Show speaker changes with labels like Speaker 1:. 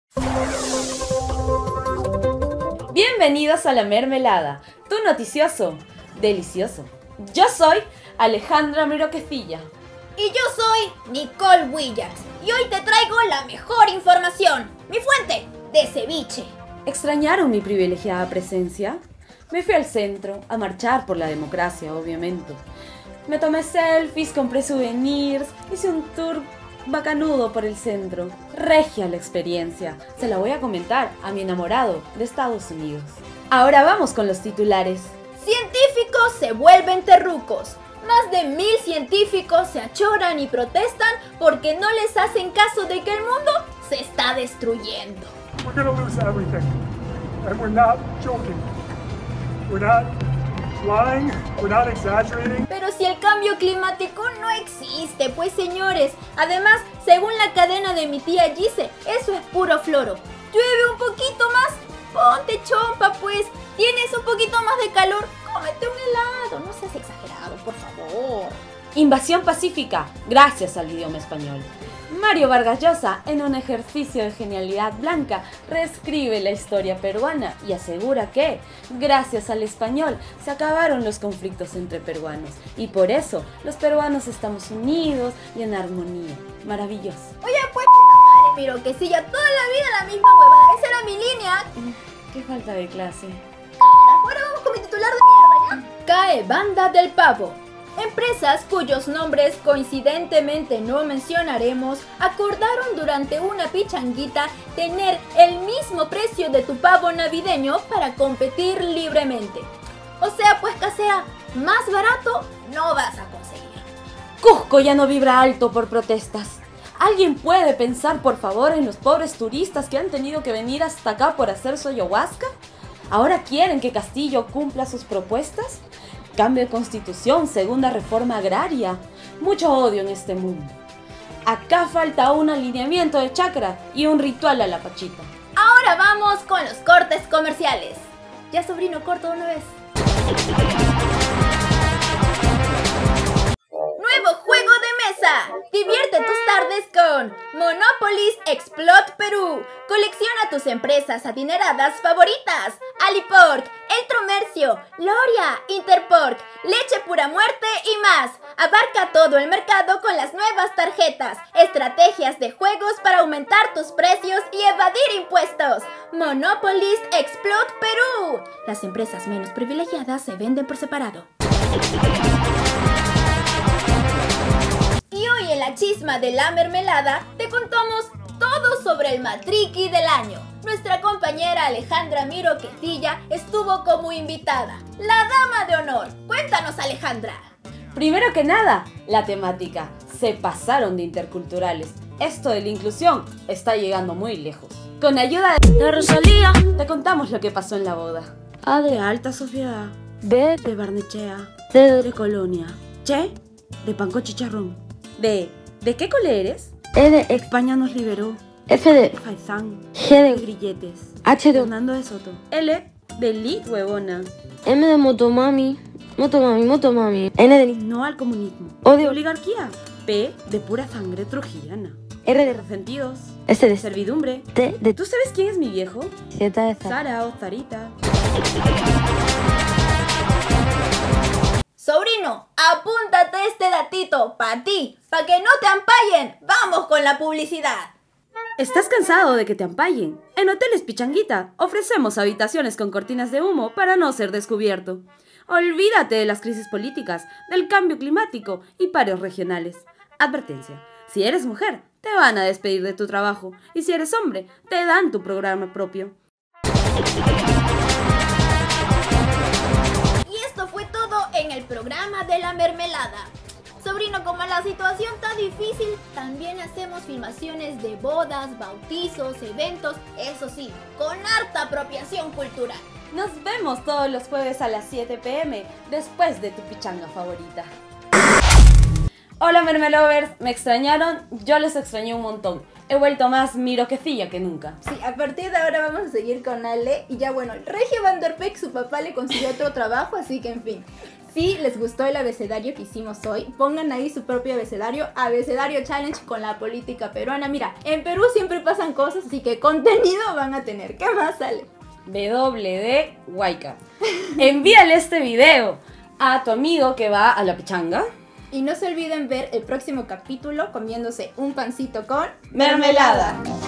Speaker 1: Bienvenidos a La Mermelada, tu noticioso delicioso. Yo soy Alejandra Miroquecilla.
Speaker 2: Y yo soy Nicole Williams. Y hoy te traigo la mejor información. Mi fuente de ceviche.
Speaker 1: ¿Extrañaron mi privilegiada presencia? Me fui al centro a marchar por la democracia, obviamente. Me tomé selfies, compré souvenirs, hice un tour bacanudo por el centro. Regia la experiencia. Se la voy a comentar a mi enamorado de Estados Unidos. Ahora vamos con los titulares.
Speaker 2: Científicos se vuelven terrucos. Más de 1000 científicos se achoran y protestan porque no les hacen caso de que el mundo se está destruyendo.
Speaker 3: We're gonna lose everything. And we're not joking. We're not lying. We're not exaggerating.
Speaker 2: Pero si el cambio climático no existe, pues señores. Además, según la cadena de mi tía Gise, eso es puro floro. Llueve un poquito más, ponte chompa pues. Tienes un poquito más de calor, cómete un helado. No seas exagerado, por favor.
Speaker 1: Invasión pacífica, gracias al idioma español. Mario Vargas Llosa, en un ejercicio de genialidad blanca, reescribe la historia peruana y asegura que, gracias al español, se acabaron los conflictos entre peruanos. Y por eso, los peruanos estamos unidos y en armonía. Maravilloso.
Speaker 2: Oye, pues, madre, Miroquecilla, toda la vida la misma huevada. Esa era mi línea.
Speaker 1: Qué falta de clase.
Speaker 2: Ahora vamos con mi titular de mierda, ¿ya? Cae banda del pavo. Empresas cuyos nombres coincidentemente no mencionaremos acordaron durante una pichanguita tener el mismo precio de tu pavo navideño para competir libremente. O sea, pues casera, más barato no vas a conseguir.
Speaker 1: Cusco ya no vibra alto por protestas. ¿Alguien puede pensar por favor en los pobres turistas que han tenido que venir hasta acá por hacer su ayahuasca? ¿Ahora quieren que Castillo cumpla sus propuestas? Cambio de constitución, segunda reforma agraria. Mucho odio en este mundo. Acá falta un alineamiento de chakra y un ritual a la pachita.
Speaker 2: Ahora vamos con los cortes comerciales. Ya sobrino, corto una vez. Nuevo juego de mesa. Divierte tus tardes con Monopolis Explot Perú. Colecciona tus empresas adineradas favoritas. Alipork, El Tromercio, Loria, Interpork, Leche Pura Muerte y más. Abarca todo el mercado con las nuevas tarjetas. Estrategias de juegos para aumentar tus precios y evadir impuestos. Monopolis Explot Perú. Las empresas menos privilegiadas se venden por separado. Y hoy en la chisma de La Mermelada te contamos todo sobre el matriqui del año. Nuestra compañera Alejandra Miroquecilla estuvo como invitada, la dama de honor. Cuéntanos, Alejandra.
Speaker 1: Primero que nada, la temática. Se pasaron de interculturales. Esto de la inclusión está llegando muy lejos. Con ayuda de Rosalía, te contamos lo que pasó en la boda. A de alta sociedad. B de Barnechea. C de Colonia. Che de Panco Chicharrón. ¿De qué cole eres?
Speaker 4: E de
Speaker 1: España nos liberó.
Speaker 4: F de
Speaker 1: Faizán.
Speaker 4: G de
Speaker 1: Grilletes.
Speaker 4: H de
Speaker 1: Fernando de Soto. L de Lit huevona.
Speaker 4: M de Motomami. Motomami. N de
Speaker 1: No al comunismo.
Speaker 4: O
Speaker 1: De
Speaker 4: de
Speaker 1: oligarquía. P de pura sangre trujillana.
Speaker 4: R de
Speaker 1: Resentidos.
Speaker 4: S de
Speaker 1: Servidumbre.
Speaker 4: T de
Speaker 1: ¿Tú sabes quién es mi viejo?
Speaker 4: Z de Z.
Speaker 1: Sara o Zarita.
Speaker 2: Sobrino, apúntate este datito para ti, para que no te ampallen. Vamos con la publicidad.
Speaker 1: ¿Estás cansado de que te ampallen? En Hoteles Pichanguita ofrecemos habitaciones con cortinas de humo para no ser descubierto. Olvídate de las crisis políticas, del cambio climático y paros regionales. Advertencia, si eres mujer, te van a despedir de tu trabajo y si eres hombre, te dan tu programa propio.
Speaker 2: Y esto fue todo en el programa de La Mermelada. Sobrino, como la situación está difícil, también hacemos filmaciones de bodas, bautizos, eventos, eso sí, con harta apropiación cultural.
Speaker 1: Nos vemos todos los jueves a las 7 p.m. después de tu pichanga favorita. Hola Mermelovers, ¿me extrañaron? Yo les extrañé un montón. he vuelto más miroquecilla que nunca.
Speaker 2: Sí, a partir de ahora vamos a seguir con Ale. Y ya bueno, el Regio Van der Peck, su papá le consiguió otro trabajo, así que en fin. Si les gustó el abecedario que hicimos hoy, pongan ahí su propio abecedario challenge con la política peruana. Mira, en Perú siempre pasan cosas, así que contenido van a tener. ¿Qué más sale?
Speaker 1: WD Huayca. Envíale este video a tu amigo que va a la pichanga.
Speaker 2: Y no se olviden ver el próximo capítulo comiéndose un pancito con
Speaker 1: mermelada.